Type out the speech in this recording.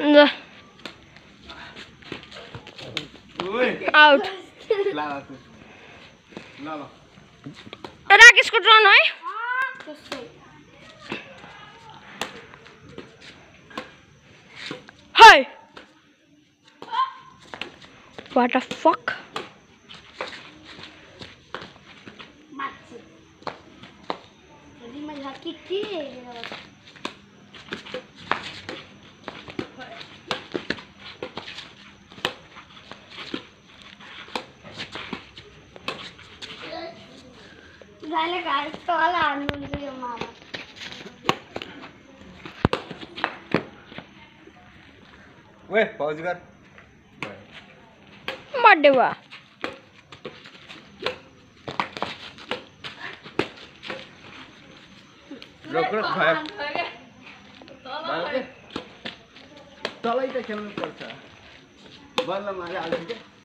ल out राकेशको turn है है What the fuck? Weh, pause कर बर्थडे हुआ रुक भाइ तलै त खेल्नु पर्छ बल्ल मारे हाल्छ के